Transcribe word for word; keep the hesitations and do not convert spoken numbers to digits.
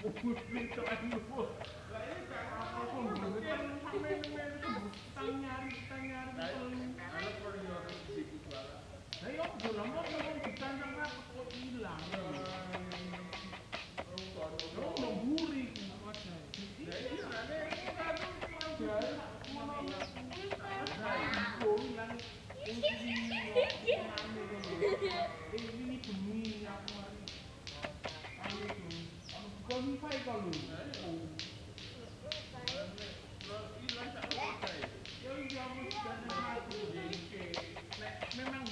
Itu aduh. Lah ini kayak apa pun yang sampai sampai kita nyari kita nyari perlu. Anak perlu harus di situ bala. Lah yo bola mau ngomong ditandang apa kok hilang. Oh, mau buri aja. Lah iya ada kadang jare mau ada info yang ini demi aku mari. Anu itu, anu bukan wifi kalau. Memang